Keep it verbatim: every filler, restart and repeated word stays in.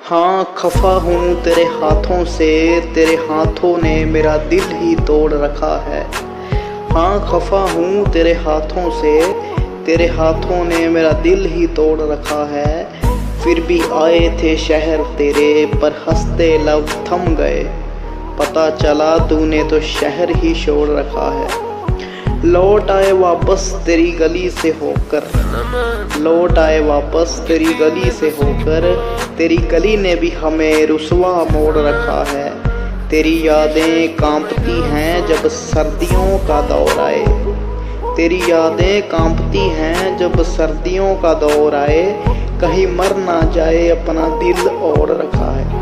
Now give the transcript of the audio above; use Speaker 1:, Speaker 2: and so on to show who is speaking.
Speaker 1: हाँ खफा हूँ तेरे हाथों से, तेरे हाथों ने मेरा दिल ही तोड़ रखा है। हाँ खफा हूँ तेरे हाथों से, तेरे हाथों ने मेरा दिल ही तोड़ रखा है। फिर भी आए थे शहर तेरे, पर हंसते लब थम गए। पता चला तूने तो शहर ही छोड़ रखा है। लौट आए वापस तेरी गली से होकर, लौट आए वापस तेरी गली से होकर। तेरी गली ने भी हमें रुसवा मोड़ रखा है। तेरी यादें कांपती हैं जब सर्दियों का दौर आए, तेरी यादें कांपती हैं जब सर्दियों का दौर आए। कहीं मर ना जाए अपना दिल ओढ़ रखा है।